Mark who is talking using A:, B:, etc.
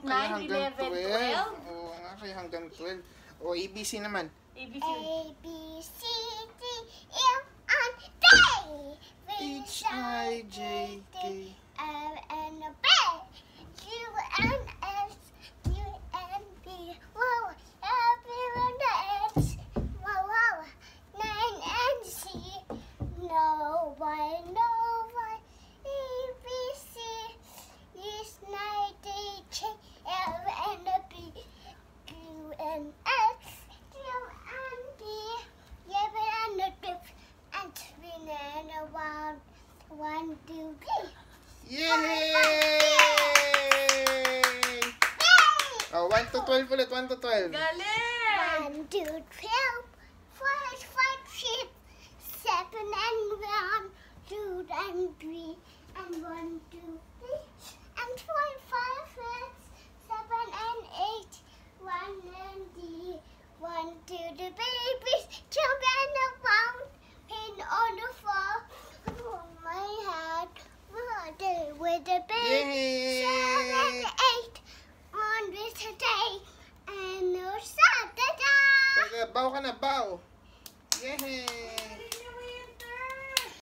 A: 9, 11, 12.
B: Oo nga, kaya hanggang 12. O, ABC naman.
A: ABC.
C: A, B, C, D, E, F, G,
B: H, I, J, K.
C: L, N, P, Q, N, S, U, N, V, wow, F, U, H, wow, wow, 9, N, C, no, Y, A, B, C, is 9, D, J, L, N, P, Q, N, S, Q, N, P, and 3, and 1, 2, 3.
B: Yay! Oh, 1 to 12 ulit, 1 to 12.
A: Galing!
C: 1, 2, 12, 4, 5, 6, 7, and 1, 2, and 3, and 1, 2, 3, and 4, 5, 6, 7, and 8, 1, and 3, 1, 2, the babies, children around, pin on the floor, oh my head, water with the baby, 7, 8, on this day, and no Saturday.
B: Baw ka na, baw. Yay!